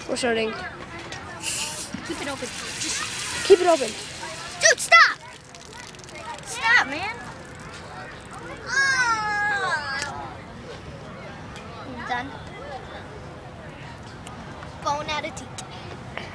We're starting. Keep it open. Just Keep it open. dude, stop! Stop, man. Done. Phone out of teeth.